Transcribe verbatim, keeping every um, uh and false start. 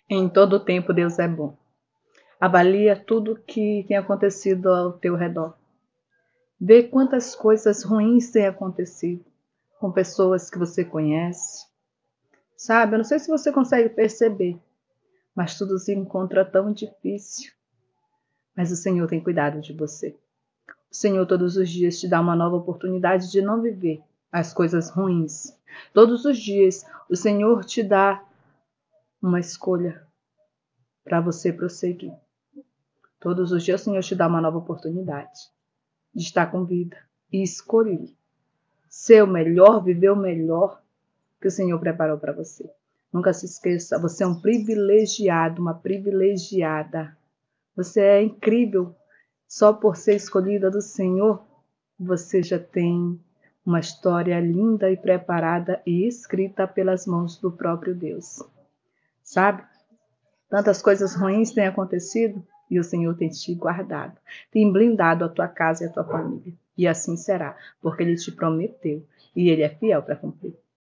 Em todo o tempo, Deus é bom. Avalia tudo que tem acontecido ao teu redor. Vê quantas coisas ruins têm acontecido com pessoas que você conhece. Sabe, eu não sei se você consegue perceber, mas tudo se encontra tão difícil. Mas o Senhor tem cuidado de você. O Senhor todos os dias te dá uma nova oportunidade de não viver as coisas ruins. Todos os dias o Senhor te dá uma escolha para você prosseguir. Todos os dias o Senhor te dá uma nova oportunidade de estar com vida e escolher ser o melhor, viver o melhor que o Senhor preparou para você. Nunca se esqueça, você é um privilegiado, uma privilegiada. Você é incrível. Só por ser escolhida do Senhor, você já tem uma história linda e preparada e escrita pelas mãos do próprio Deus. Sabe? Tantas coisas ruins têm acontecido e o Senhor tem te guardado, tem blindado a tua casa e a tua família. E assim será, porque Ele te prometeu e Ele é fiel para cumprir.